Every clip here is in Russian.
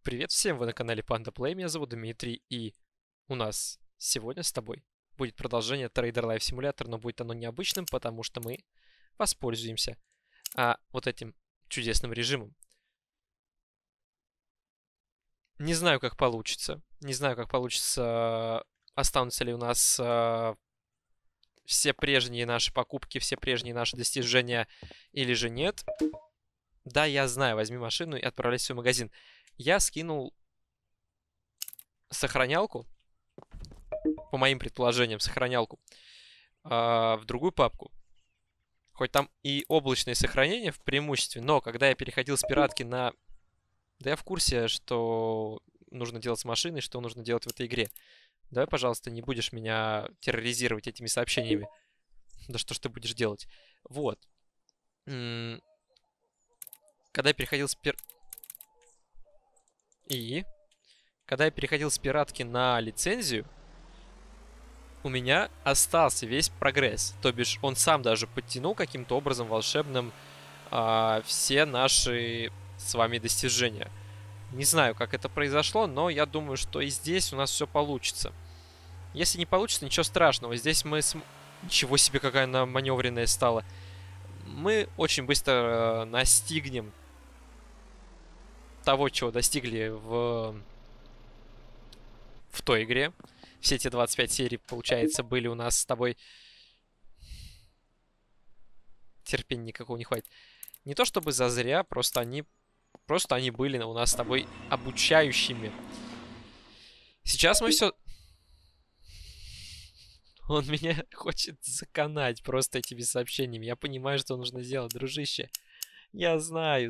Привет всем, вы на канале Panda Play, меня зовут Дмитрий, и у нас сегодня с тобой будет продолжение Trader Life Simulator, но будет оно необычным, потому что мы воспользуемся вот этим чудесным режимом. Не знаю, как получится, останутся ли у нас все прежние наши покупки, все прежние наши достижения или же нет. Да, я знаю, возьми машину и отправляйся в магазин. Я скинул сохранялку, по моим предположениям, сохранялку в другую папку. Хоть там и облачное сохранение в преимуществе, но когда я переходил с пиратки на... Да я в курсе, что нужно делать с машиной, что нужно делать в этой игре. Давай, пожалуйста, не будешь меня терроризировать этими сообщениями. Да что ж ты будешь делать? Вот. Когда я переходил с Когда я переходил с пиратки на лицензию, у меня остался весь прогресс. То бишь, он сам даже подтянул каким-то образом волшебным все наши с вами достижения. Не знаю, как это произошло, но я думаю, что и здесь у нас все получится. Если не получится, ничего страшного. Здесь мы... Ничего себе, какая она маневренная стала. Мы очень быстро настигнем того, чего достигли в той игре. Все эти 25 серий, получается, были у нас с тобой... Терпения никакого не хватит. Не то чтобы зазря, просто они были у нас с тобой обучающими. Сейчас мы все... Он меня хочет заканать просто этими сообщениями. Я понимаю, что нужно сделать, дружище. Я знаю.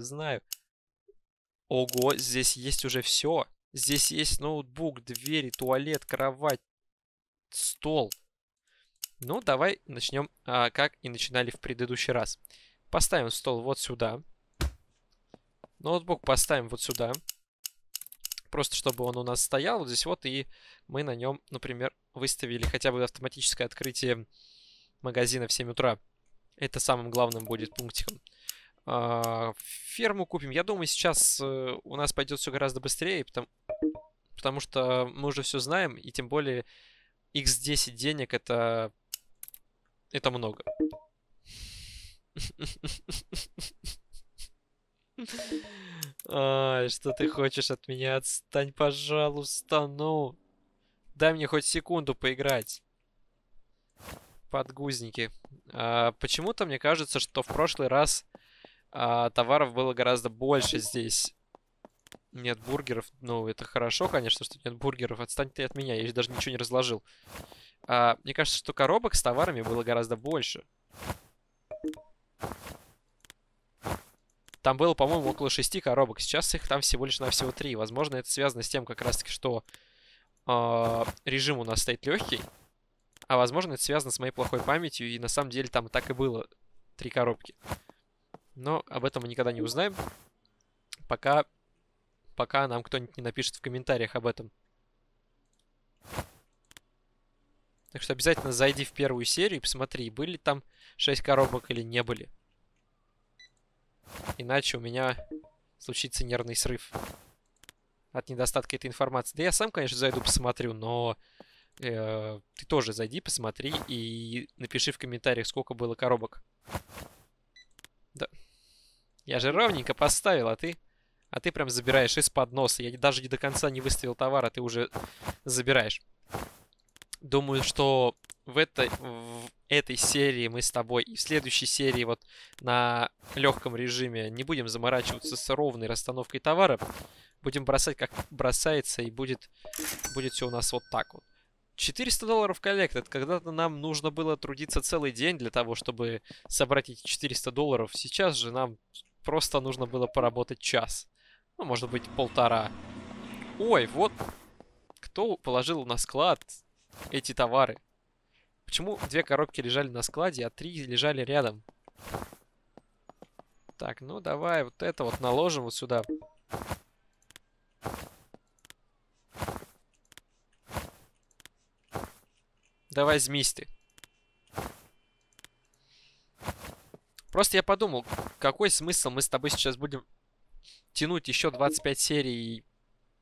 Ого, здесь есть уже все. Здесь есть ноутбук, двери, туалет, кровать, стол. Ну, давай начнем, как и начинали в предыдущий раз. Поставим стол вот сюда. Ноутбук поставим вот сюда. Просто чтобы он у нас стоял вот здесь вот. И мы на нем, например, выставили хотя бы автоматическое открытие магазина в 7 утра. Это самым главным будет пунктиком. Ферму купим. Я думаю, сейчас у нас пойдет все гораздо быстрее, потому что мы уже все знаем, и тем более x10 денег это много. Что ты хочешь от меня? Отстань, пожалуйста, ну. Дай мне хоть секунду поиграть. Подгузники. Почему-то мне кажется, что в прошлый раз товаров было гораздо больше здесь. Нет бургеров. Ну, это хорошо, конечно, что нет бургеров. Отстань ты от меня, я даже ничего не разложил. Мне кажется, что коробок с товарами было гораздо больше. Там было, по-моему, около 6 коробок. Сейчас их там всего лишь навсего 3. Возможно, это связано с тем, как раз-таки, что режим у нас стоит легкий. А возможно, это связано с моей плохой памятью. И на самом деле там так и было 3 коробки. Но об этом мы никогда не узнаем. Пока нам кто-нибудь не напишет в комментариях об этом. Так что обязательно зайди в первую серию и посмотри, были там 6 коробок или не были. Иначе у меня случится нервный срыв от недостатка этой информации. Да я сам, конечно, зайду посмотрю, но ты тоже зайди, посмотри и напиши в комментариях, сколько было коробок. Да. Я же ровненько поставил, а ты прям забираешь из-под носа. Я даже не до конца не выставил товар, а ты уже забираешь. Думаю, что в этой серии мы с тобой и в следующей серии вот на легком режиме не будем заморачиваться с ровной расстановкой товара. Будем бросать, как бросается, и будет все у нас вот так вот. $400 коллект. Это когда-то нам нужно было трудиться целый день для того, чтобы собрать эти $400. Сейчас же нам просто нужно было поработать час. Ну, может быть, полтора. Ой, вот кто положил на склад эти товары. Почему 2 коробки лежали на складе, а 3 лежали рядом? Так, ну давай вот это вот наложим вот сюда. Давай змись ты. Просто я подумал, какой смысл мы с тобой сейчас будем тянуть еще 25 серий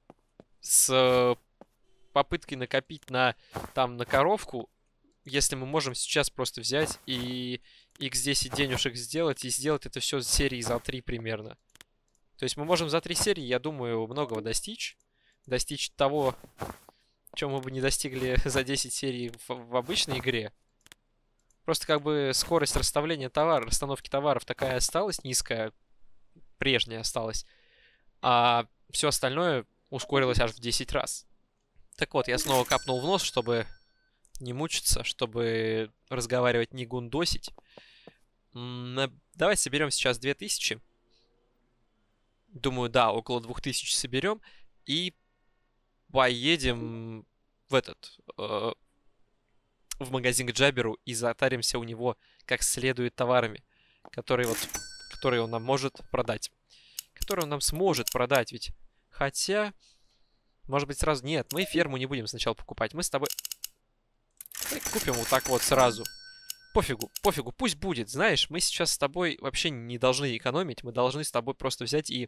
с попыткой накопить на коровку, если мы можем сейчас просто взять и x10 денежек сделать, и сделать это все серии за 3 примерно. То есть мы можем за 3 серии, я думаю, многого достичь. Достичь того, чем мы бы не достигли за 10 серий в обычной игре. Просто как бы скорость расстановки товаров такая осталась, низкая, прежняя осталась. А все остальное ускорилось аж в 10 раз. Так вот, я снова капнул в нос, чтобы не мучиться, чтобы разговаривать, не гундосить. Давайте соберем сейчас 2000. Думаю, да, около 2000 соберем. И поедем в магазин к Джаберу и затаримся у него как следует товарами, которые он нам может продать. Которые он нам сможет продать, ведь. Хотя, может быть, сразу... Нет, мы ферму не будем сначала покупать. Мы с тобой... Купим вот так вот сразу. Пофигу, пусть будет. Знаешь, мы сейчас с тобой вообще не должны экономить. Мы должны с тобой просто взять и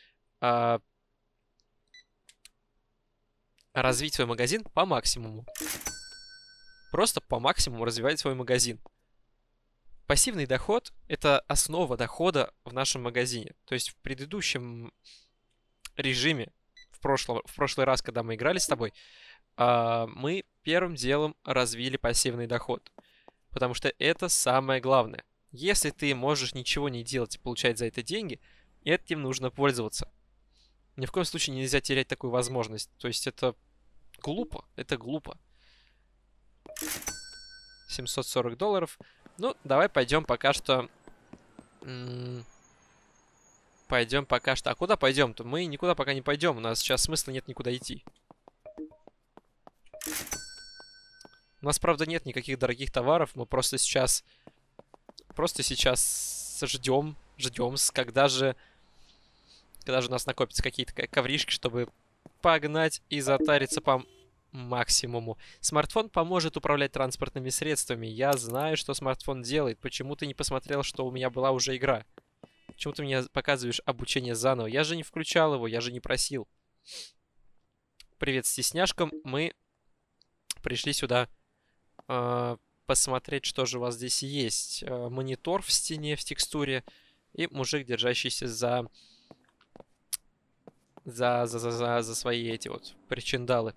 развить свой магазин по максимуму. Просто по максимуму развивать свой магазин. Пассивный доход — это основа дохода в нашем магазине. То есть в предыдущем режиме, в прошлый раз, когда мы играли с тобой, мы первым делом развили пассивный доход. Потому что это самое главное. Если ты можешь ничего не делать и получать за это деньги, этим нужно пользоваться. Ни в коем случае нельзя терять такую возможность. То есть это глупо. Это глупо. $740. Ну, давай пойдем пока что... Пойдем пока что... А куда пойдем-то? Мы никуда пока не пойдем. У нас сейчас смысла нет никуда идти. У нас, правда, нет никаких дорогих товаров. Мы просто сейчас... ждем, когда же у нас накопятся какие-то ковришки, чтобы погнать и затариться по максимуму. Смартфон поможет управлять транспортными средствами. Я знаю, что смартфон делает. Почему ты не посмотрел, что у меня была уже игра? Почему ты мне показываешь обучение заново? Я же не включал его, я же не просил. Привет, стесняшкам. Мы пришли сюда посмотреть, что же у вас здесь есть. Монитор в стене, в текстуре. И мужик, держащийся за свои эти вот причиндалы.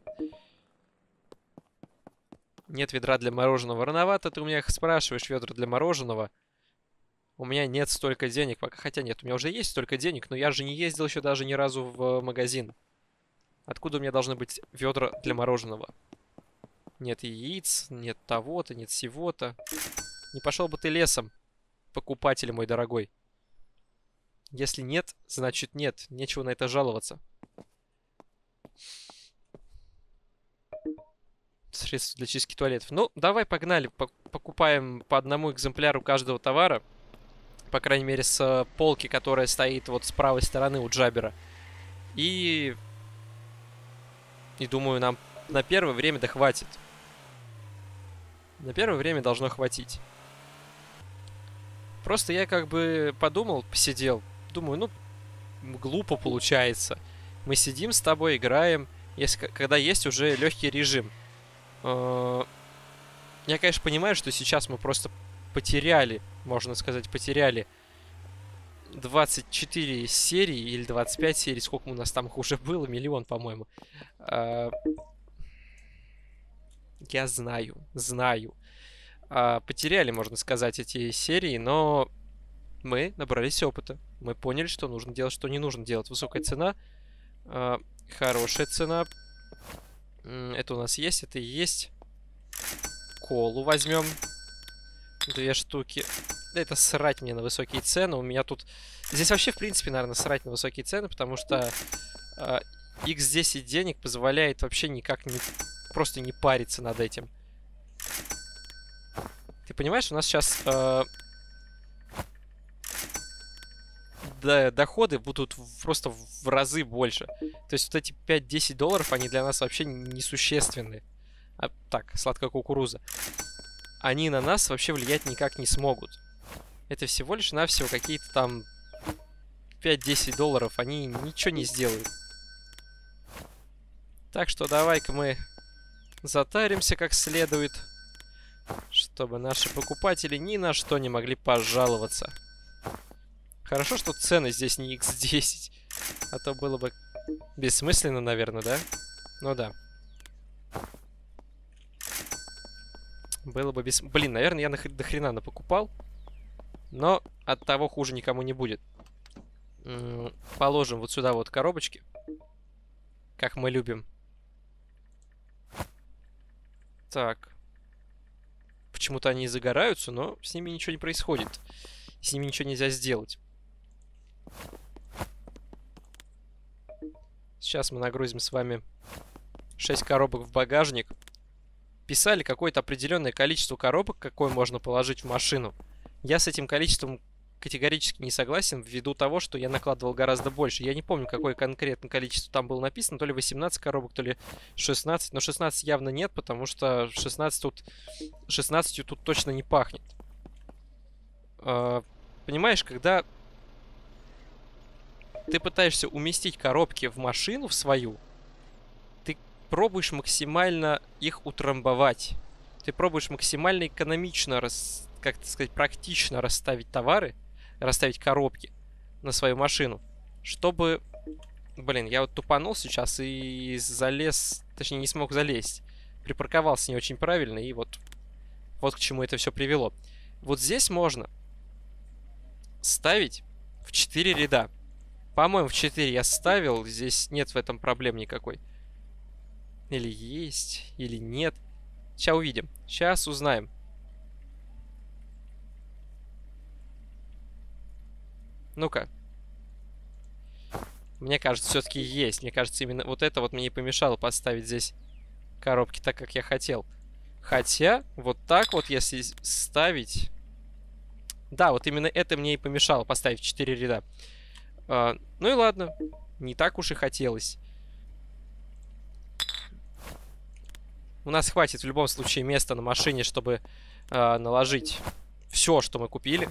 Нет ведра для мороженого. Рановато ты у меня спрашиваешь ведра для мороженого. У меня нет столько денег пока. Хотя нет, у меня уже есть столько денег, но я же не ездил еще даже ни разу в магазин. Откуда у меня должны быть ведра для мороженого? Нет яиц, нет того-то, нет сего-то. Не пошел бы ты лесом, покупатель мой дорогой. Если нет, значит нет. Нечего на это жаловаться. Средства для чистки туалетов. Ну, давай погнали. Покупаем по одному экземпляру каждого товара. По крайней мере, с полки, которая стоит вот с правой стороны у Джабера. И думаю, нам на первое время да хватит. На первое время должно хватить. Просто я как бы подумал, посидел. Думаю, ну, глупо получается. Мы сидим с тобой, играем, когда есть уже легкий режим. Я, конечно, понимаю, что сейчас мы просто потеряли, можно сказать, потеряли 24 серии или 25 серий. Сколько у нас там их уже было? Миллион, по-моему. Я знаю. Потеряли, можно сказать, эти серии, но мы набрались опыта. Мы поняли, что нужно делать, что не нужно делать. Высокая цена, хорошая цена. Это у нас есть, это и есть. Колу возьмем. 2 штуки. Да это срать мне на высокие цены. У меня тут... Здесь вообще, в принципе, наверное, срать на высокие цены, потому что x10 денег позволяет вообще никак не... Просто не париться над этим. Ты понимаешь, у нас сейчас... доходы будут просто в разы больше. То есть вот эти $5-10, они для нас вообще несущественны. Так, сладкая кукуруза. Они на нас вообще влиять никак не смогут. Это всего лишь навсего какие-то там $5-10. Они ничего не сделают. Так что давай-ка мы затаримся как следует, чтобы наши покупатели ни на что не могли пожаловаться. Хорошо, что цены здесь не x10, а то было бы бессмысленно, наверное, да? Ну да. Было бы без... Блин, наверное, я до хрена напокупал. Но от того хуже никому не будет. Положим вот сюда вот коробочки. Как мы любим. Так. Почему-то они загораются, но с ними ничего не происходит. С ними ничего нельзя сделать. Сейчас мы нагрузим с вами 6 коробок в багажник. Писали какое-то определенное количество коробок, какое можно положить в машину. Я с этим количеством категорически не согласен, ввиду того, что я накладывал гораздо больше. Я не помню, какое конкретно количество там было написано, то ли 18 коробок, то ли 16. Но 16 явно нет, потому что 16 тут точно не пахнет. Понимаешь, когда ты пытаешься уместить коробки в машину, в свою, ты пробуешь максимально их утрамбовать. Ты пробуешь максимально экономично, как сказать, практично расставить товары, расставить коробки на свою машину, чтобы... Блин, я вот тупанул сейчас и залез, точнее не смог залезть. Припарковался не очень правильно, и вот к чему это все привело. Вот здесь можно ставить в 4 ряда. По-моему, в 4 я ставил. Здесь нет в этом проблем никакой. Или есть, или нет. Сейчас увидим. Сейчас узнаем. Ну-ка. Мне кажется, все-таки есть. Мне кажется, именно вот это вот мне и помешало поставить здесь коробки так, как я хотел. Хотя, вот так вот, если ставить... Да, вот именно это мне и помешало поставить в 4 ряда. Ну и ладно. Не так уж и хотелось. У нас хватит в любом случае места на машине, чтобы наложить все, что мы купили.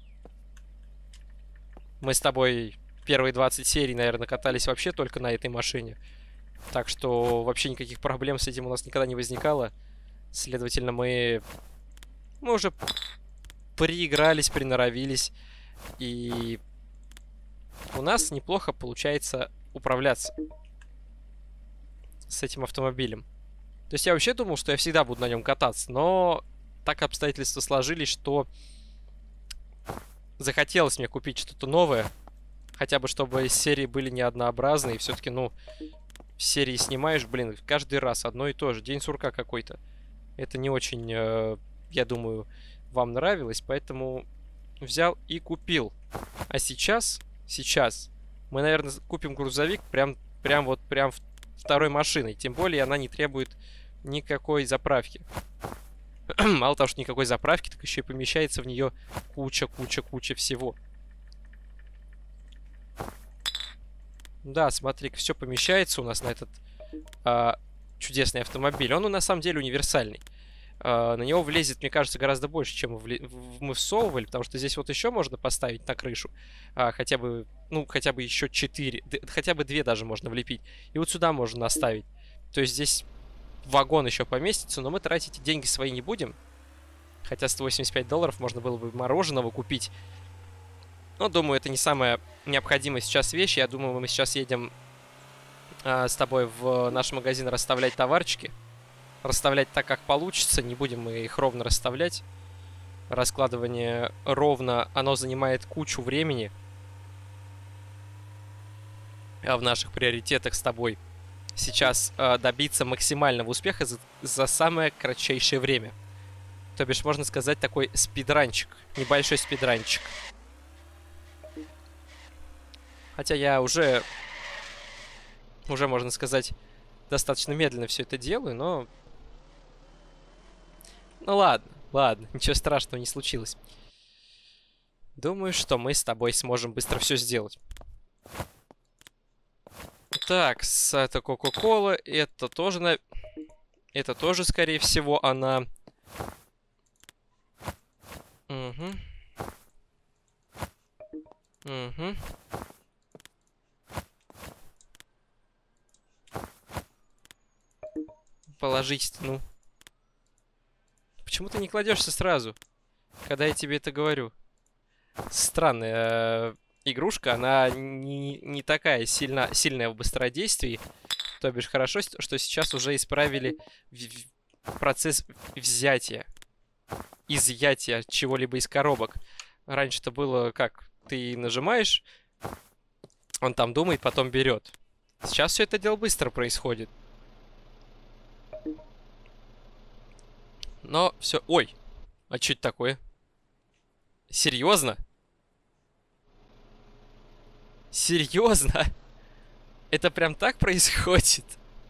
Мы с тобой первые 20 серий, наверное, катались вообще только на этой машине. Так что вообще никаких проблем с этим у нас никогда не возникало. Следовательно, мы уже приигрались, приноровились. И у нас неплохо получается управляться с этим автомобилем. То есть я вообще думал, что я всегда буду на нем кататься. Но так обстоятельства сложились, что захотелось мне купить что-то новое. Хотя бы, чтобы серии были не однообразные. И все-таки, ну, серии снимаешь, блин, каждый раз одно и то же. День сурка какой-то. Это не очень, я думаю, вам нравилось. Поэтому взял и купил. А сейчас мы, наверное, купим грузовик прям второй машиной. Тем более она не требует никакой заправки. Мало того, что никакой заправки, так еще и помещается в нее куча всего. Да, смотри, все помещается у нас на этот чудесный автомобиль. Он на самом деле универсальный. На него влезет, мне кажется, гораздо больше, чем мы всовывали, потому что здесь вот еще можно поставить на крышу хотя бы еще 4, хотя бы 2 даже можно влепить. И вот сюда можно наставить. То есть здесь вагон еще поместится, но мы тратить деньги свои не будем. Хотя $185 можно было бы мороженого купить. Но, думаю, это не самая необходимая сейчас вещь. Я думаю, мы сейчас едем с тобой в наш магазин расставлять товарчики. Расставлять так, как получится. Не будем мы их ровно расставлять. Раскладывание ровно, оно занимает кучу времени. А в наших приоритетах с тобой сейчас добиться максимального успеха за самое кратчайшее время. То бишь, можно сказать, такой спидранчик. Небольшой спидранчик. Хотя я уже, можно сказать, достаточно медленно все это делаю, но... Ну ладно, ничего страшного не случилось. Думаю, что мы с тобой сможем быстро все сделать. Так, это Кока-Кола, это тоже, скорее всего, она... Угу. положить, ну. Почему ты не кладешься сразу, когда я тебе это говорю? Странная игрушка, она не такая сильная в быстродействии. То бишь хорошо, что сейчас уже исправили процесс взятия, изъятия чего-либо из коробок. Раньше-то было как? Ты нажимаешь, он там думает, потом берет. Сейчас все это дело быстро происходит. Но все... Ой, а что это такое? Серьезно? Серьезно? Это прям так происходит?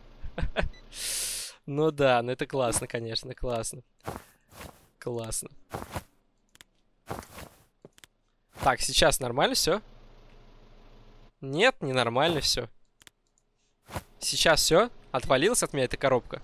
Ну да, ну это классно, конечно, классно. Классно. Так, сейчас нормально все? Нет, не нормально все. Сейчас все? Отвалилась от меня эта коробка?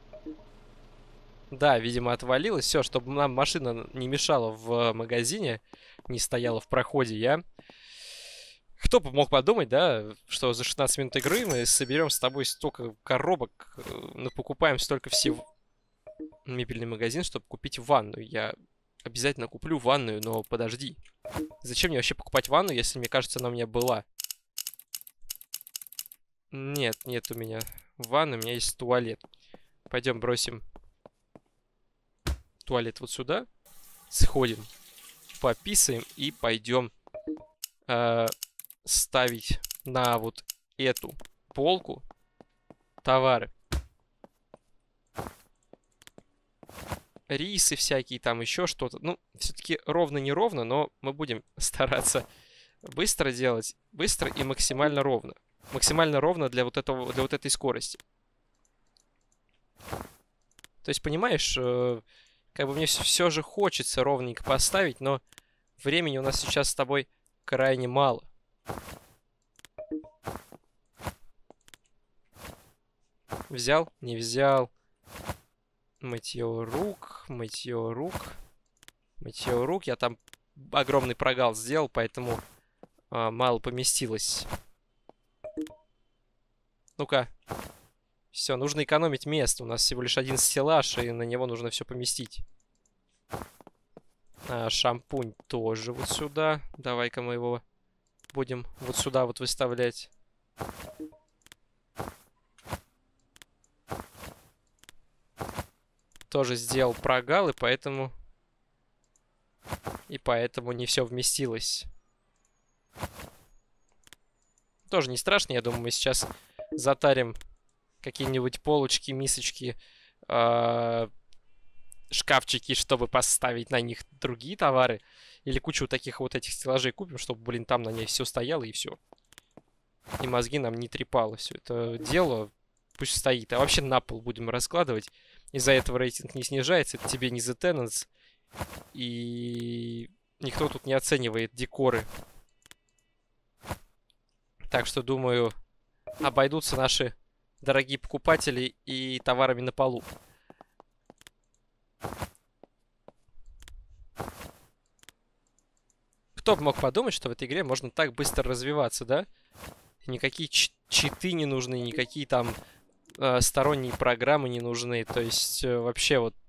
Да, видимо, отвалилась. Все, чтобы нам машина не мешала в магазине, не стояла в проходе, я... Кто бы мог подумать, да, что за 16 минут игры мы соберем с тобой столько коробок, покупаем столько всего. Мебельный магазин, чтобы купить ванную. Я обязательно куплю ванную, но подожди. Зачем мне вообще покупать ванну, если, мне кажется, она у меня была? Нет, нет у меня ванны, у меня есть туалет. Пойдем бросим туалет вот сюда. Сходим, пописаем и пойдем ставить на вот эту полку товары. Рисы всякие, там еще что-то. Ну, все-таки ровно-неровно, но мы будем стараться быстро делать. Быстро и максимально ровно. Максимально ровно для вот этой скорости. То есть, понимаешь, как бы мне все же хочется ровненько поставить, но времени у нас сейчас с тобой крайне мало. Взял? Не взял. Мытье рук, мытье рук. Мытье рук. Я там огромный прогал сделал, поэтому мало поместилось. Ну-ка. Все, нужно экономить место. У нас всего лишь один стеллаж, и на него нужно все поместить. Шампунь тоже вот сюда. Давай-ка мы его будем вот сюда вот выставлять. Тоже сделал прогал, и поэтому не все вместилось. Тоже не страшно, я думаю, мы сейчас затарим какие-нибудь полочки, мисочки, шкафчики, чтобы поставить на них другие товары. Или кучу таких вот этих стеллажей купим, чтобы, блин, там на ней все стояло и все. И мозги нам не трепало все это дело. Пусть стоит. А вообще на пол будем раскладывать. Из-за этого рейтинг не снижается. Это тебе не The Tenants. И никто тут не оценивает декоры. Так что, думаю, обойдутся наши дорогие покупатели и товарами на полу. Кто бы мог подумать, что в этой игре можно так быстро развиваться, да? Никакие читы не нужны, никакие там сторонние программы не нужны. То есть вообще вот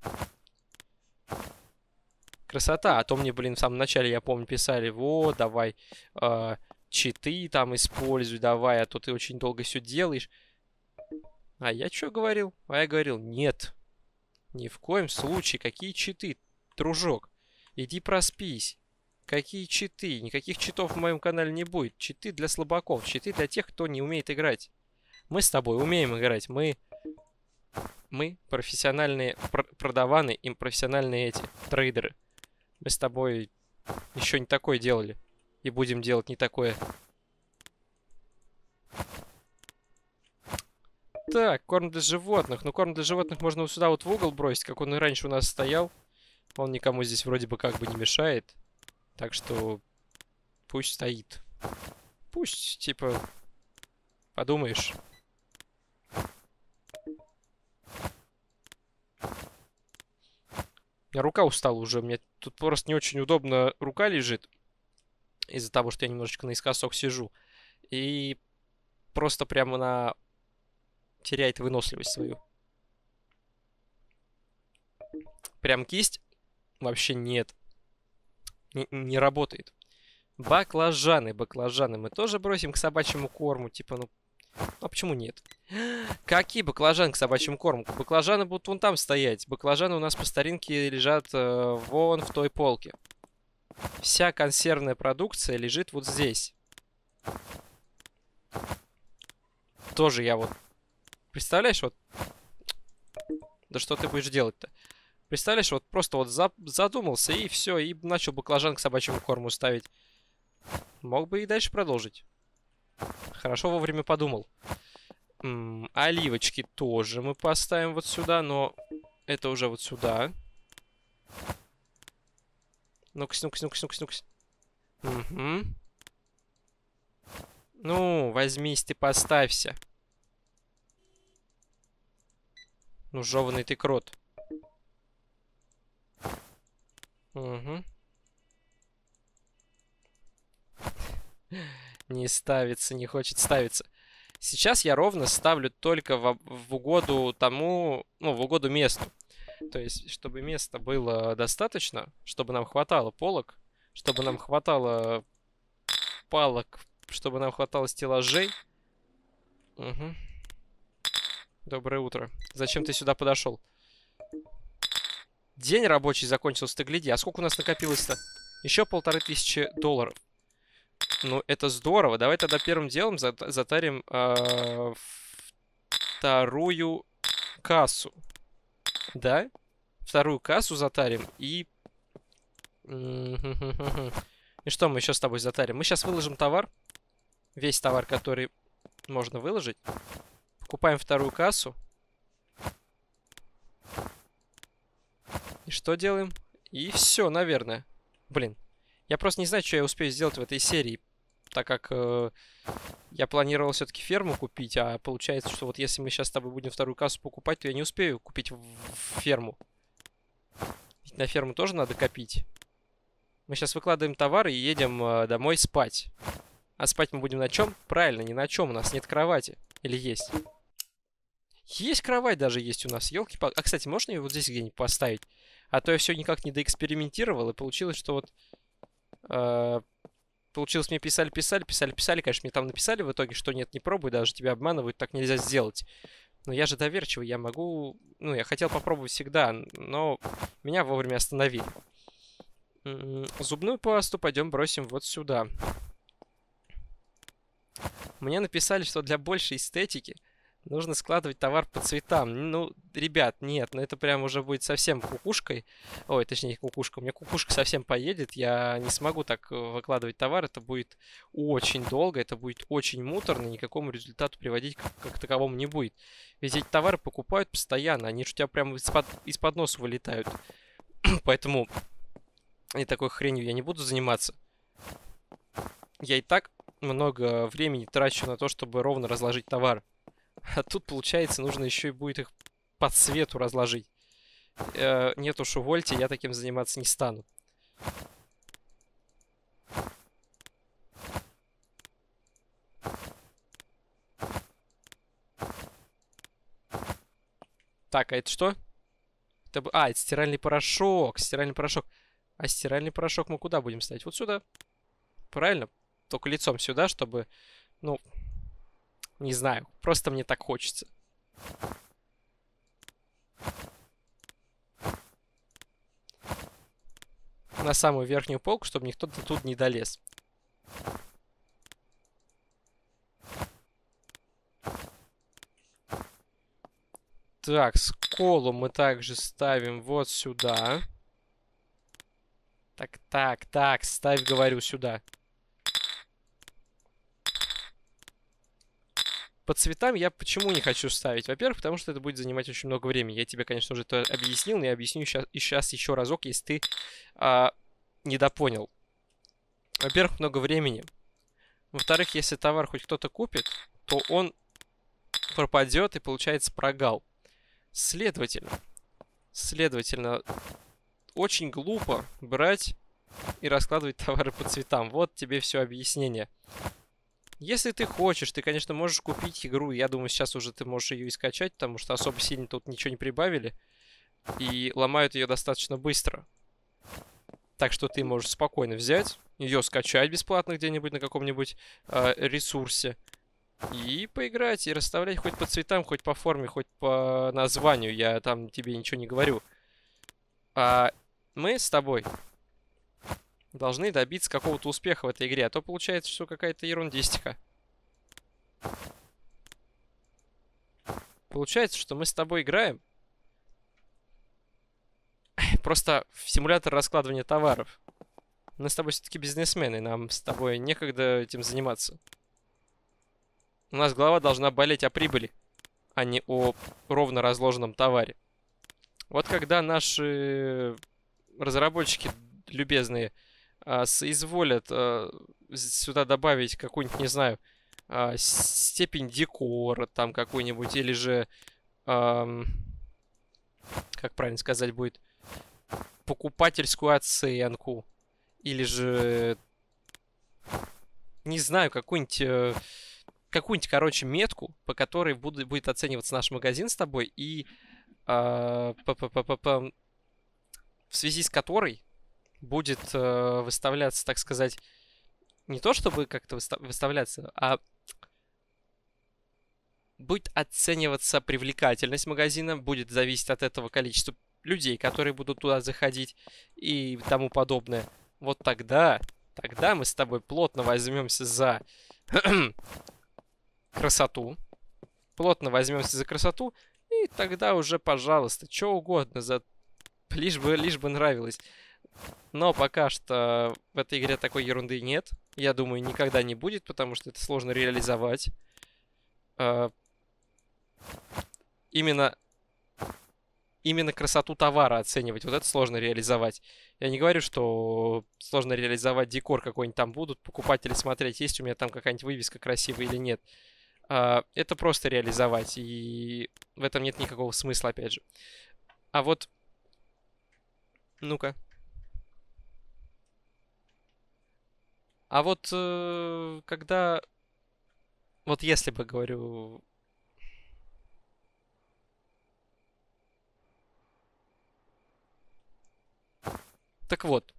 красота. А то мне, блин, в самом начале, я помню, писали: вот, давай читы там используй, давай, а то ты очень долго все делаешь. А я что говорил? А я говорил: нет, ни в коем случае. Какие читы, дружок? Иди проспись. Какие читы? Никаких читов в моем канале не будет. Читы для слабаков, читы для тех, кто не умеет играть. Мы с тобой умеем играть. Мы профессиональные продаваны и профессиональные эти трейдеры. Мы с тобой еще не такое делали. И будем делать не такое. Так, корм для животных. Ну, корм для животных можно вот сюда вот в угол бросить, как он и раньше у нас стоял. Он никому здесь вроде бы как бы не мешает. Так что пусть стоит. Пусть, типа, подумаешь. У меня рука устала уже. Мне тут просто не очень удобно рука лежит. Из-за того, что я немножечко наискосок сижу. И просто прямо теряет выносливость свою. Прям кисть вообще нет. Не работает. Баклажаны. Мы тоже бросим к собачьему корму. Типа, ну, а почему нет? Какие баклажаны к собачьему корму? Баклажаны будут вон там стоять. Баклажаны у нас по старинке лежат вон в той полке. Вся консервная продукция лежит вот здесь. Тоже я вот... Представляешь, вот... Да что ты будешь делать-то? Представляешь, вот просто вот задумался и все, и начал баклажан к собачьему корму ставить. Мог бы и дальше продолжить. Хорошо вовремя подумал. Оливочки тоже мы поставим вот сюда, но это уже вот сюда. Ну-ка, ну-ка, ну-ка, ну-ка, ну-ка. Угу. Ну, возьмись ты, поставься. Ну, жеванный ты крот. Угу. Не ставится, не хочет ставиться. Сейчас я ровно ставлю только в угоду тому, ну, в угоду месту. То есть, чтобы места было достаточно, чтобы нам хватало полок, чтобы нам хватало палок, чтобы нам хватало стеллажей. Угу. Доброе утро. Зачем ты сюда подошел? День рабочий закончился, ты гляди. А сколько у нас накопилось-то? Еще $1500. Ну, это здорово. Давай тогда первым делом затарим вторую кассу. Да? Вторую кассу затарим и... И что мы еще с тобой затарим? Мы сейчас выложим товар. Весь товар, который можно выложить. Покупаем вторую кассу. И что делаем? И все, наверное. Блин. Я просто не знаю, что я успею сделать в этой серии. Так как я планировал все-таки ферму купить. А получается, что вот если мы сейчас с тобой будем вторую кассу покупать, то я не успею купить ферму. Ведь на ферму тоже надо копить. Мы сейчас выкладываем товар и едем домой спать. А спать мы будем на чем? Правильно, ни на чем. У нас нет кровати. Или есть? Есть кровать даже есть у нас. Ёлки-палки. А, кстати, можно ее вот здесь где-нибудь поставить? А то я все никак не доэкспериментировал. И получилось, что вот... Получилось, мне писали. Конечно, мне там написали в итоге, что нет, не пробуй. Даже тебя обманывают, так нельзя сделать. Но я же доверчивый, я могу... Ну, я хотел попробовать всегда, но меня вовремя остановили. Зубную пасту пойдем бросим вот сюда. Мне написали, что для большей эстетики нужно складывать товар по цветам. Ну, ребят, нет, ну это прям уже будет совсем кукушкой. Ой, точнее, кукушка. У меня кукушка совсем поедет. Я не смогу так выкладывать товар. Это будет очень долго, это будет очень муторно. Никакому результату приводить как таковому не будет. Ведь эти товары покупают постоянно. Они же у тебя прям из-под носа вылетают. Поэтому и такой хренью я не буду заниматься. Я и так много времени трачу на то, чтобы ровно разложить товар. А тут, получается, нужно еще и будет их по цвету разложить. Нет уж, увольте, я таким заниматься не стану. Так, а это что? А, это стиральный порошок. Стиральный порошок. А стиральный порошок мы куда будем ставить? Вот сюда. Правильно? Только лицом сюда, чтобы... Ну, не знаю. Просто мне так хочется. На самую верхнюю полку, чтобы никто тут не долез. Так, сколу мы также ставим вот сюда. Так, ставь, говорю, сюда. По цветам я почему не хочу ставить? Во-первых, потому что это будет занимать очень много времени. Я тебе, конечно же, это объяснил, но я объясню сейчас еще разок, если ты недопонял. Во-первых, много времени. Во-вторых, если товар хоть кто-то купит, то он пропадет и получается прогал. Следовательно, очень глупо брать и раскладывать товары по цветам. Вот тебе все объяснение. Если ты хочешь, ты, конечно, можешь купить игру. Я думаю, сейчас уже ты можешь ее и скачать, потому что особо сильно тут ничего не прибавили. и ломают ее достаточно быстро. Так что ты можешь спокойно взять, ее скачать бесплатно где-нибудь на каком-нибудь ресурсе и поиграть, и расставлять хоть по цветам, хоть по форме, хоть по названию. Я там тебе ничего не говорю. А мы с тобой должны добиться какого-то успеха в этой игре. А то получается, что какая-то ерундистика. Получается, что мы с тобой играем просто в симулятор раскладывания товаров. Мы с тобой все-таки бизнесмены, нам с тобой некогда этим заниматься. У нас голова должна болеть о прибыли, а не о ровно разложенном товаре. Вот когда наши разработчики любезные соизволят сюда добавить какую-нибудь, не знаю, степень декора там какую-нибудь, или же, как правильно сказать будет, покупательскую оценку, или же, не знаю, какую-нибудь, короче, метку, по которой будет оцениваться наш магазин с тобой, и в связи с которой будет выставляться, так сказать, не то чтобы как-то выставляться, а будет оцениваться привлекательность магазина, будет зависеть от этого количество людей, которые будут туда заходить и тому подобное. Вот тогда мы с тобой плотно возьмемся за красоту. Плотно возьмемся за красоту, и тогда уже, пожалуйста, что угодно, лишь бы нравилось. Но пока что в этой игре такой ерунды нет. Я думаю, никогда не будет, потому что это сложно реализовать. Именно красоту товара оценивать. Вот это сложно реализовать. Я не говорю, что сложно реализовать декор какой-нибудь там будут. Покупатели смотреть, есть у меня там какая-нибудь вывеска красивая или нет. Это просто реализовать. И в этом нет никакого смысла, опять же. А вот... Ну-ка. А вот когда... Вот если бы, говорю... Так вот.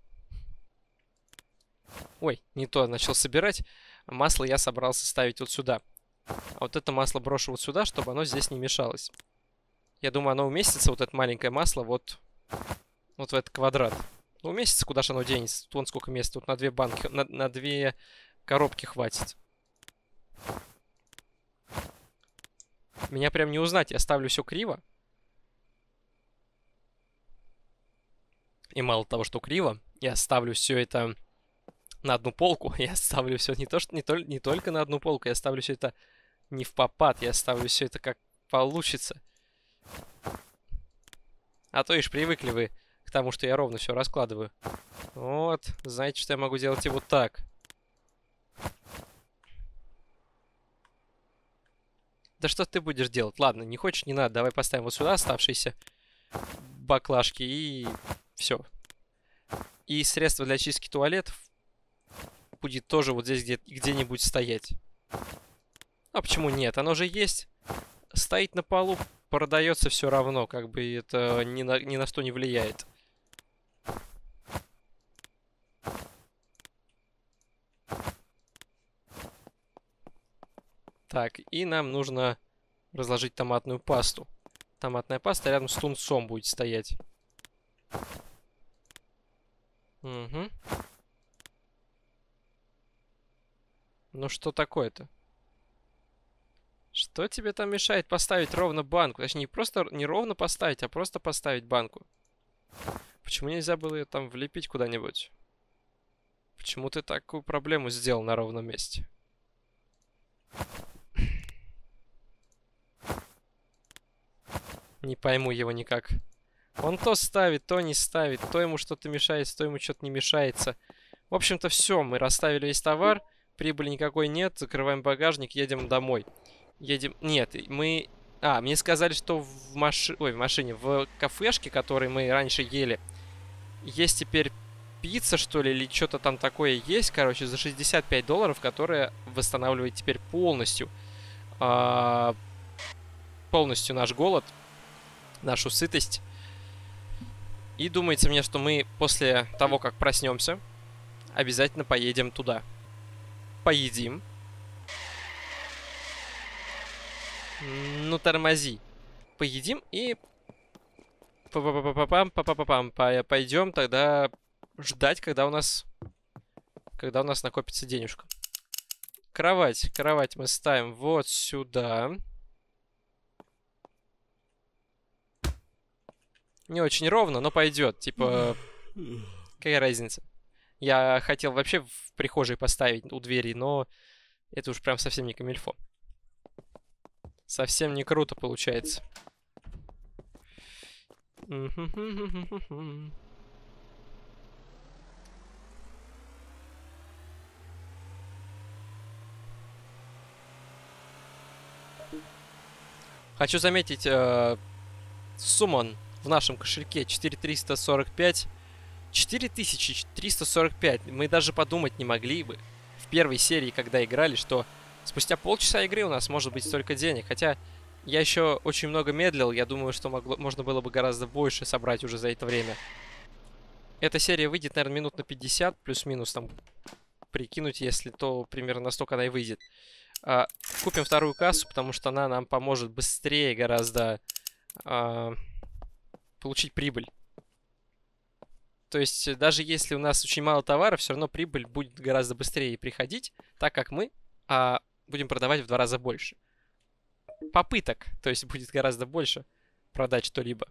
Ой, не то начал собирать. Масло я собрался ставить вот сюда. А вот это масло брошу вот сюда, чтобы оно здесь не мешалось. Я думаю, оно уместится, вот это маленькое масло, вот в этот квадрат. Ну, уместится, куда же оно денется? Тут вон сколько места. Тут на 2 банки, на 2 коробки хватит. Меня прям не узнать. Я ставлю все криво. И мало того, что криво, я ставлю все это на одну полку. Я ставлю все не только на одну полку, я ставлю все это не в попад. Я ставлю все это как получится. А то ишь привыкли вы к тому, что я ровно все раскладываю. Вот, знаете, что я могу делать и вот так. Да что ты будешь делать? Ладно, не хочешь, не надо. Давай поставим вот сюда оставшиеся баклажки и все. И средство для чистки туалетов будет тоже вот здесь где-нибудь стоять. А почему нет? Оно же есть. Стоит на полу, продается все равно. Как бы это ни на что не влияет. Так, и нам нужно разложить томатную пасту. Томатная паста рядом с тунцом будет стоять. Угу. Ну что такое-то? Что тебе там мешает поставить ровно банку? Точнее, не ровно поставить, а просто поставить банку. Почему нельзя было ее там влепить куда-нибудь? Почему ты такую проблему сделал на ровном месте? Не пойму его никак. Он то ставит, то не ставит, то ему что-то мешается, то ему что-то не мешается. В общем-то, все, мы расставили весь товар, прибыли никакой нет, закрываем багажник, едем домой. Нет, мы... мне сказали, что в кафешке, которой мы раньше ели, есть теперь пицца, что ли, или что-то там такое есть, короче, за $65, которая восстанавливает теперь полностью наш голод, нашу сытость. И думается мне, что мы после того, как проснемся, обязательно поедем туда. Поедим. Ну, тормози. Поедим и... Пойдем тогда ждать, когда у нас накопится денежка. Кровать мы ставим вот сюда. Не очень ровно, но пойдет. Типа, какая разница? Я хотел вообще в прихожей поставить у двери, но это уж прям совсем не камильфо. Совсем не круто получается. Хочу заметить, суммон в нашем кошельке 4345. 4345. Мы даже подумать не могли бы в первой серии, когда играли, что спустя полчаса игры у нас может быть столько денег. Хотя я еще очень много медлил. Я думаю, что можно было бы гораздо больше собрать уже за это время. Эта серия выйдет, наверное, минут на 50, плюс-минус там прикинуть, если то примерно настолько она и выйдет. Купим вторую кассу, потому что она нам поможет быстрее гораздо получить прибыль. То есть, даже если у нас очень мало товара, все равно прибыль будет гораздо быстрее приходить, так как мы будем продавать в 2 раза больше. Попыток, то есть, будет гораздо больше продать что-либо.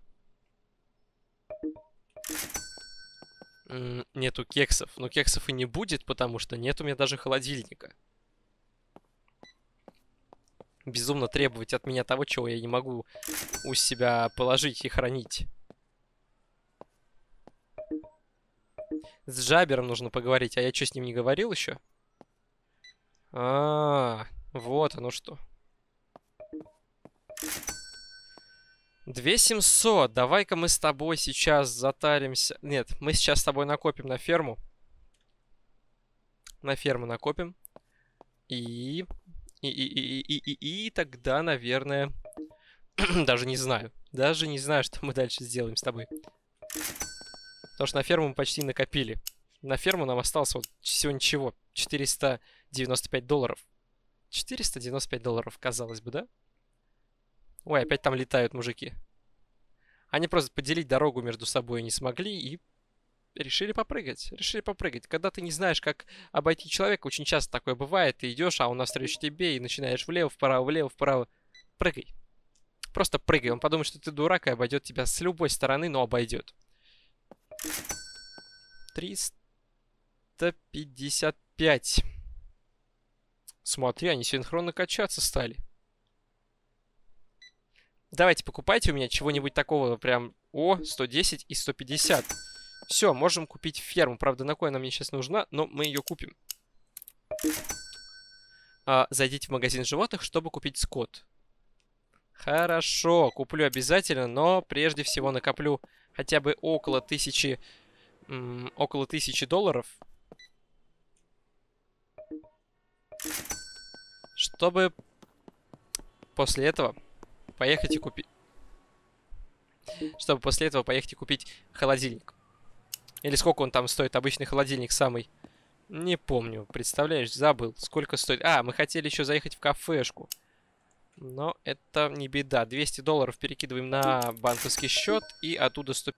Нету кексов. Но кексов и не будет, потому что нет у меня даже холодильника. Безумно требовать от меня того, чего я не могу у себя положить и хранить. С Джабером нужно поговорить. А я что, с ним не говорил еще? Вот оно что. 2700. Давай-ка мы с тобой сейчас затаримся. Нет, мы сейчас с тобой накопим на ферму. На ферму накопим. И тогда, наверное... Даже не знаю. Даже не знаю, что мы дальше сделаем с тобой. Потому что на ферму мы почти накопили. На ферму нам осталось вот всего ничего. 495 долларов. 495 долларов, казалось бы, да? Ой, опять там летают мужики. Они просто поделить дорогу между собой не смогли и решили попрыгать. Решили попрыгать. Когда ты не знаешь, как обойти человека, очень часто такое бывает. Ты идешь, а он навстречу тебе и начинаешь влево-вправо, влево-вправо. Прыгай. Просто прыгай. Он подумает, что ты дурак и обойдет тебя с любой стороны, но обойдет. 355. Смотри, они синхронно качаться стали. Давайте, покупайте у меня чего-нибудь такого прям... 110 и 150. Все, можем купить ферму. Правда, на кой она мне сейчас нужна, но мы ее купим. Зайдите в магазин животных, чтобы купить скот. Хорошо, куплю обязательно, но прежде всего накоплю хотя бы около 1000 долларов. Чтобы после этого поехать и купить... Чтобы после этого поехать и купить холодильник. Или сколько он там стоит, обычный холодильник самый. Не помню, представляешь, забыл, сколько стоит. Мы хотели еще заехать в кафешку. Но это не беда. 200 долларов перекидываем на банковский счет и оттуда 100...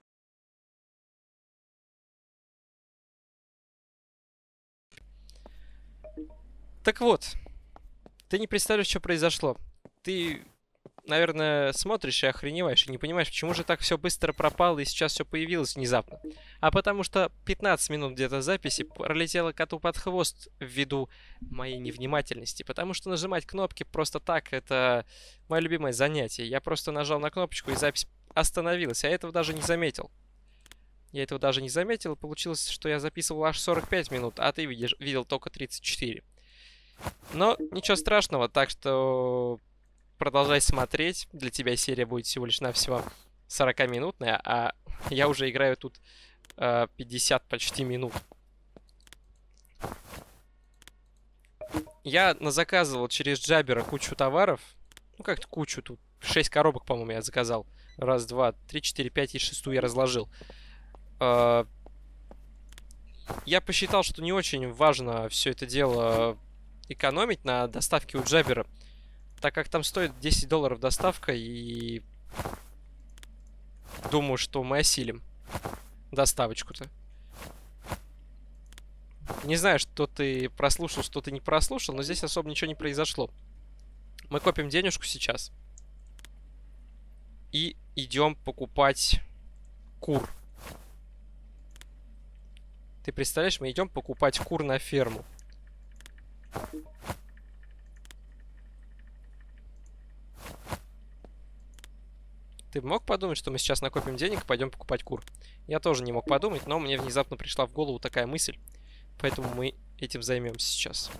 Так вот, ты не представляешь, что произошло. Ты, наверное, смотришь и охреневаешь, и не понимаешь, почему же так все быстро пропало и сейчас все появилось внезапно. А потому что 15 минут где-то записи пролетело коту под хвост ввиду моей невнимательности. Потому что нажимать кнопки просто так, это мое любимое занятие. Я просто нажал на кнопочку, и запись остановилась, а я этого даже не заметил. Я этого даже не заметил, и получилось, что я записывал аж 45 минут, а ты видел только 34. Но ничего страшного, так что продолжай смотреть. Для тебя серия будет всего лишь навсего 40-минутная, а я уже играю тут 50 почти минут. Я назаказывал через Джабера кучу товаров. Ну, как-то кучу тут. 6 коробок, по-моему, я заказал. Раз, два, три, четыре, пять и шестую я разложил. Я посчитал, что не очень важно все это дело экономить на доставке у Джабера, так как там стоит $10 доставка, и думаю, что мы осилим доставочку-то. Не знаю, что ты прослушал, что ты не прослушал, но здесь особо ничего не произошло. Мы копим денежку сейчас и идем покупать кур. Ты представляешь, мы идем покупать кур на ферму. Ты мог подумать, что мы сейчас накопим денег и пойдем покупать кур? Я тоже не мог подумать, но мне внезапно пришла в голову такая мысль. Поэтому мы этим займемся сейчас.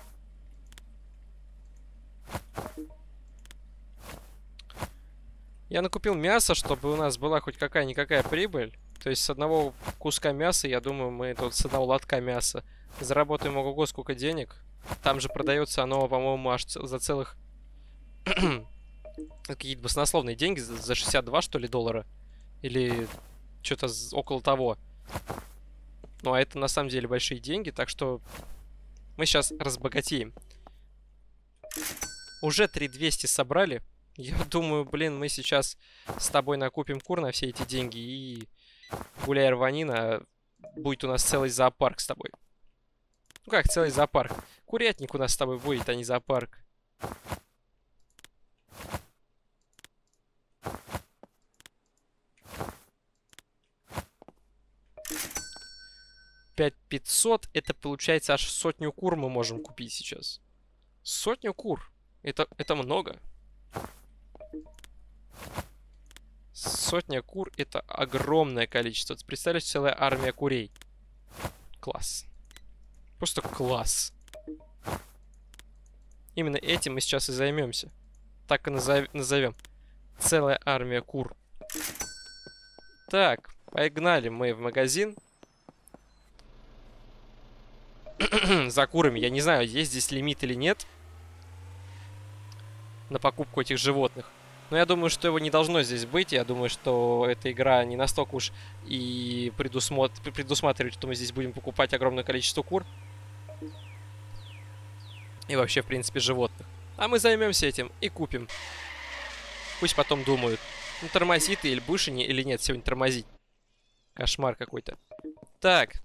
Я накупил мясо, чтобы у нас была хоть какая-никакая прибыль. То есть с одного куска мяса, я думаю, мы тут с одного лотка мяса заработаем ого-го сколько денег. Там же продается оно, по-моему, аж за целых какие-то баснословные деньги, за 62, что ли, доллара. Или что-то около того. Ну, а это на самом деле большие деньги, так что мы сейчас разбогатеем. Уже 3200 собрали. Я думаю, блин, мы сейчас с тобой накупим кур на все эти деньги, и гуляй рванина, будет у нас целый зоопарк с тобой. Ну как целый зоопарк? Курятник у нас с тобой будет, а не зоопарк. $5500, это получается аж 100 кур мы можем купить сейчас. 100 кур. Это много. 100 кур это огромное количество. Ты представляешь, целая армия курей. Класс. Просто класс. Именно этим мы сейчас и займемся. Так и назовем. Целая армия кур. Так, погнали мы в магазин. За курами. Я не знаю, есть здесь лимит или нет на покупку этих животных. Но я думаю, что его не должно здесь быть. Я думаю, что эта игра не настолько уж и предусматривает, что мы здесь будем покупать огромное количество кур. И вообще, в принципе, животных. А мы займемся этим и купим. Пусть потом думают, ну тормозит ты или будешь или нет сегодня тормозить. Кошмар какой-то. Так.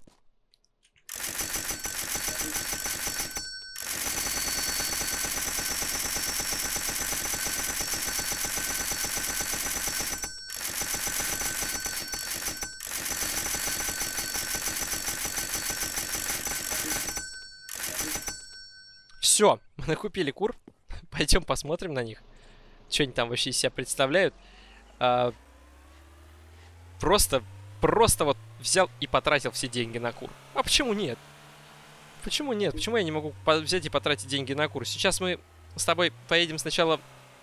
Все, мы накупили кур. Пойдем посмотрим на них. Что они там вообще из себя представляют. Просто вот взял и потратил все деньги на кур. А почему нет? Почему нет? Почему я не могу взять и потратить деньги на кур? Сейчас мы с тобой поедем сначала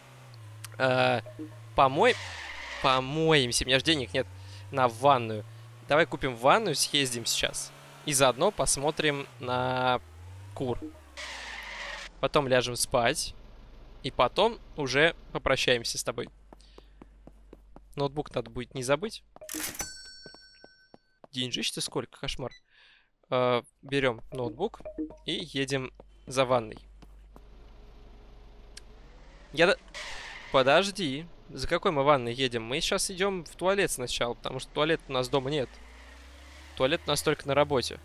помоемся. У меня же денег нет на ванную. Давай купим ванную, съездим сейчас. И заодно посмотрим на кур. Потом ляжем спать. И потом уже попрощаемся с тобой. Ноутбук надо будет не забыть. Деньжищ-то сколько, кошмар. Берем ноутбук и едем за ванной. Подожди. За какой мы ванной едем? Мы сейчас идем в туалет сначала, потому что туалета у нас дома нет. Туалет у нас только на работе.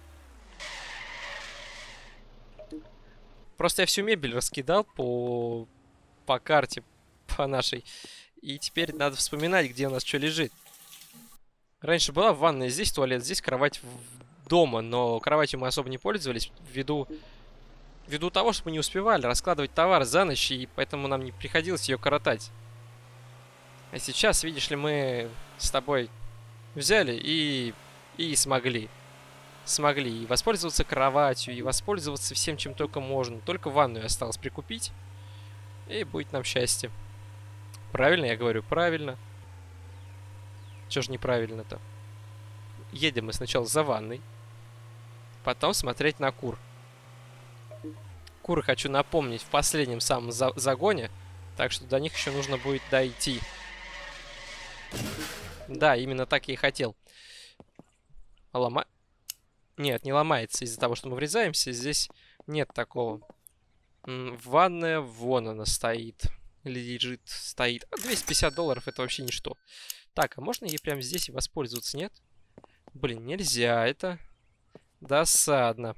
Просто я всю мебель раскидал по карте, по нашей. И теперь надо вспоминать, где у нас что лежит. Раньше была ванная, здесь туалет, здесь кровать дома. Но кроватью мы особо не пользовались ввиду того, что мы не успевали раскладывать товар за ночь. И поэтому нам не приходилось ее коротать. А сейчас, видишь ли, мы с тобой взяли и смогли. Смогли и воспользоваться кроватью, и воспользоваться всем, чем только можно. Только ванную осталось прикупить. И будет нам счастье. Правильно я говорю? Правильно. Чё ж неправильно-то? Едем мы сначала за ванной. Потом смотреть на кур. Куры, хочу напомнить, в последнем самом загоне. Так что до них еще нужно будет дойти. Да, именно так я и хотел. Лома... Нет, не ломается из-за того, что мы врезаемся. Здесь нет такого. Ванная, вон она стоит. Лежит, стоит. А $250 это вообще ничто. Так, а можно ей прямо здесь и воспользоваться, нет? Блин, нельзя, это досадно.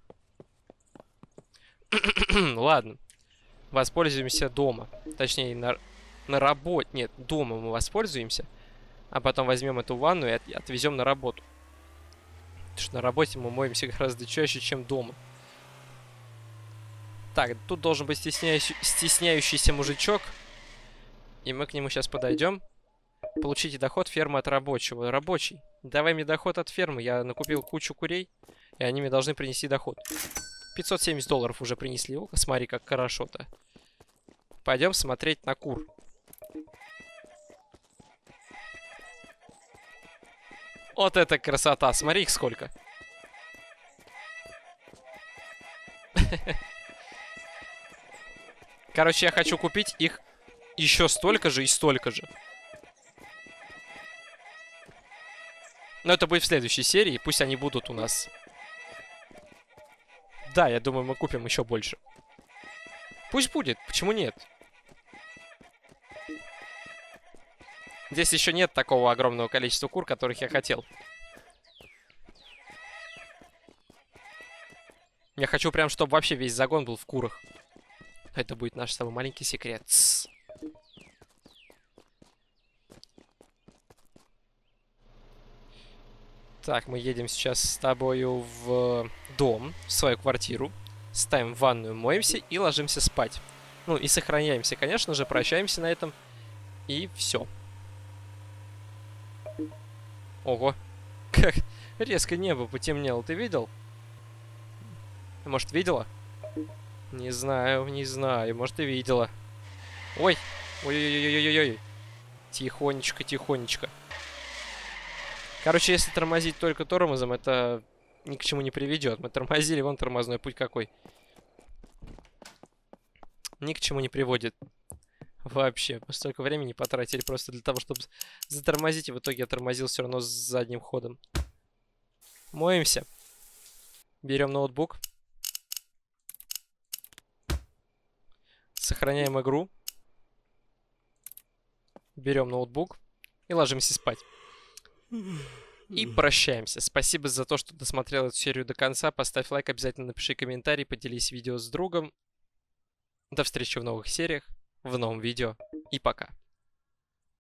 Ладно. Воспользуемся дома. Точнее, на работе. Нет, дома мы воспользуемся. А потом возьмем эту ванну и отвезем на работу. Потому что на работе мы моемся гораздо чаще, чем дома. Так, тут должен быть стесняющийся мужичок. И мы к нему сейчас подойдем. Получите доход фермы от рабочего. Рабочий, давай мне доход от фермы. Я накупил кучу курей, и они мне должны принести доход. $570 уже принесли. О, смотри, как хорошо-то. Пойдем смотреть на кур. Вот это красота. Смотри их сколько. Короче, я хочу купить их еще столько же и столько же. Но это будет в следующей серии. Пусть они будут у нас. Да, я думаю, мы купим еще больше. Пусть будет. Почему нет? Здесь еще нет такого огромного количества кур, которых я хотел. Я хочу прям, чтобы вообще весь загон был в курах. Это будет наш самый маленький секрет. Так, мы едем сейчас с тобою в дом, в свою квартиру. Ставим ванную, моемся и ложимся спать. Ну и сохраняемся, конечно же, прощаемся на этом. И все. Ого. Как резко небо потемнело. Ты видел? Может, видела? Не знаю, не знаю. Может, и видела. Ой. Ой-ой-ой-ой-ой-ой. Тихонечко, тихонечко. Короче, если тормозить только тормозом, это ни к чему не приведет. Мы тормозили, вон тормозной путь какой. Ни к чему не приводит. Вообще. Мы столько времени потратили просто для того, чтобы затормозить. И в итоге я тормозил все равно с задним ходом. Моемся. Берем ноутбук. Сохраняем игру. Берем ноутбук. И ложимся спать. И прощаемся. Спасибо за то, что досмотрел эту серию до конца. Поставь лайк, обязательно напиши комментарий, поделись видео с другом. До встречи в новых сериях, в новом видео. И пока.